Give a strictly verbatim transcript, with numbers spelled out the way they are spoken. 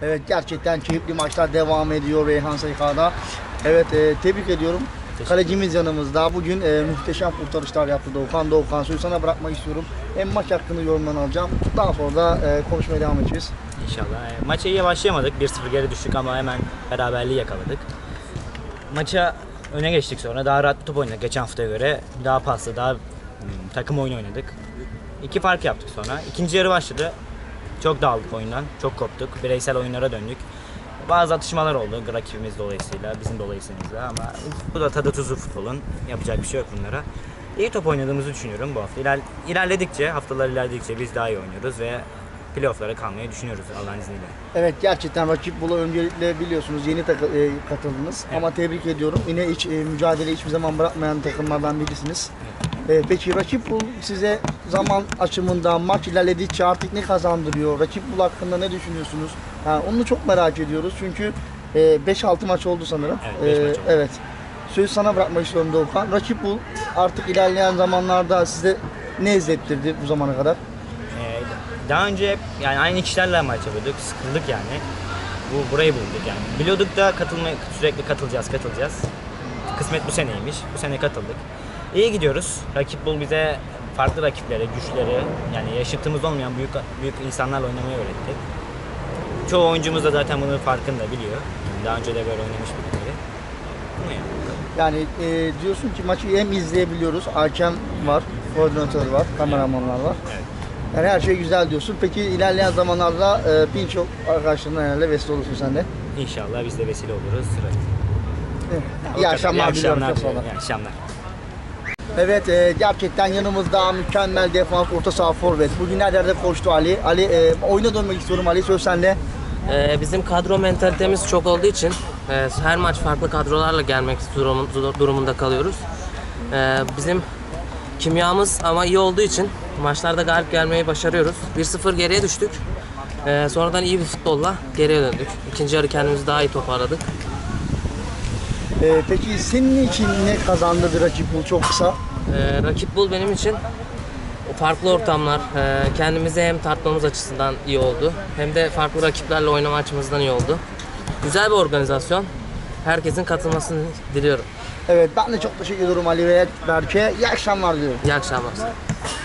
Evet, gerçekten keyifli maçlar devam ediyor Reyhan S K'da. Evet, e, tebrik ediyorum. Kalecimiz yanımızda. Bugün e, muhteşem kurtarışlar yaptı Doğukan. Doğukan, sözü sana bırakmak istiyorum. Hem maç hakkında yorumlarını alacağım. Daha sonra da e, konuşmaya devam edeceğiz. İnşallah. E, maça iyi başlayamadık. bir sıfır geri düştük ama hemen beraberliği yakaladık. Maça öne geçtik sonra. Daha rahat bir top oynadık geçen haftaya göre. Daha paslı, daha hmm, takım oyunu oynadık. İki fark yaptık sonra. İkinci yarı başladı. Çok dağıldık oyundan. Çok koptuk. Bireysel oyunlara döndük. Bazı atışmalar oldu rakibimiz dolayısıyla, bizim dolayısıyla ama bu da tadı tuzu futbolun. Yapacak bir şey yok bunlara. İyi top oynadığımızı düşünüyorum bu hafta. İler, ilerledikçe, haftalar ilerledikçe biz daha iyi oynuyoruz ve playoff'lara kalmayı düşünüyoruz Allah'ın izniyle. Evet, gerçekten rakip Bolu öncelikle biliyorsunuz yeni takı, e, katıldınız. Evet. Ama tebrik ediyorum. Yine hiç e, mücadele hiçbir zaman bırakmayan takımlardan birisiniz. Evet. E, peki rakip Bol size zaman açımında maç ilerledikçe artık ne kazandırıyor? Rakip Bol hakkında ne düşünüyorsunuz? Yani onu çok merak ediyoruz çünkü e, beş altı maç oldu sanırım. Evet, beş e, maç oldu. Evet. Sözü sana bırakmak istiyorum Doğukan. Rakip Bol artık ilerleyen zamanlarda size ne izlettirdi bu zamana kadar? Daha önce hep yani aynı kişilerle maç yapıyorduk, sıkıldık yani. Bu burayı bulduk yani. Biliyorduk da katılmaya sürekli katılacağız, katılacağız. Kısmet bu seneymiş. Bu sene katıldık. İyi gidiyoruz. Rakip Bul bize farklı rakiplere, güçleri yani yaşıtımız olmayan büyük büyük insanlarla oynamayı öğretti. Çoğu oyuncumuz da zaten bunun farkında biliyor. Daha önce de böyle oynamış birileri. Bu yani. Yani e, diyorsun ki maçı hem izleyebiliyoruz, hakem var, koordinatör var, kameramanlar var. Evet. Yani her şey güzel diyorsun. Peki ilerleyen zamanlarda e, birçok arkadaşlarından herhalde vesile olursun sen de. İnşallah biz de vesile oluruz. Evet. İyi akşamlar diliyorum. İyi akşamlar. Evet, e, gerçekten yanımızda mükemmel defans, orta saha, forvet. Bugün nerelerde koştu Ali. Ali, e, oyuna dönmek istiyorum Ali, söz sende. Ee, bizim kadro mentalitemiz çok olduğu için e, her maç farklı kadrolarla gelmek durum, durumunda kalıyoruz. Ee, bizim kimyamız ama iyi olduğu için maçlarda galip gelmeyi başarıyoruz. bir sıfır geriye düştük. Ee, sonradan iyi bir futbolla geriye döndük. İkinci yarı kendimizi daha iyi toparladık. E, peki senin için ne kazandırdı rakip Bul, çok kısa? Ee, rakip Bul benim için farklı ortamlar, e, kendimizi hem tartmamız açısından iyi oldu, hem de farklı rakiplerle oynama açımızdan iyi oldu. Güzel bir organizasyon. Herkesin katılmasını diliyorum. Evet, ben de çok teşekkür ediyorum Ali ve Berke. İyi akşamlar diliyorum. İyi akşamlar.